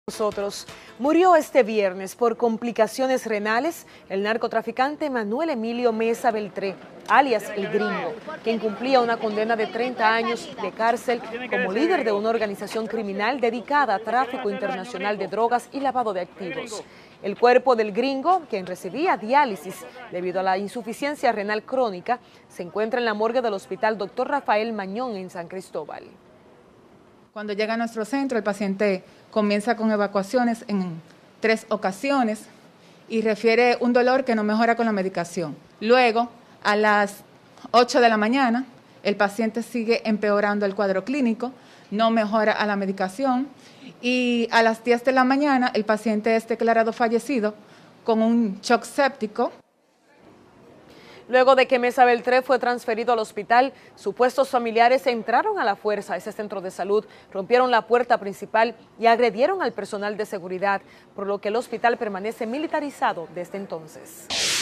Nosotros. Murió este viernes por complicaciones renales el narcotraficante Manuel Emilio Mesa Beltré, alias El Gringo, quien cumplía una condena de 30 años de cárcel como líder de una organización criminal dedicada a tráfico internacional de drogas y lavado de activos. El cuerpo del Gringo, quien recibía diálisis debido a la insuficiencia renal crónica, se encuentra en la morgue del Hospital Dr. Rafael Mañón en San Cristóbal. Cuando llega a nuestro centro, el paciente comienza con evacuaciones en 3 ocasiones y refiere un dolor que no mejora con la medicación. Luego, a las 8 de la mañana, el paciente sigue empeorando el cuadro clínico, no mejora a la medicación y a las 10 de la mañana el paciente es declarado fallecido con un shock séptico. Luego de que Mesa Beltré fue transferido al hospital, supuestos familiares entraron a la fuerza a ese centro de salud, rompieron la puerta principal y agredieron al personal de seguridad, por lo que el hospital permanece militarizado desde entonces.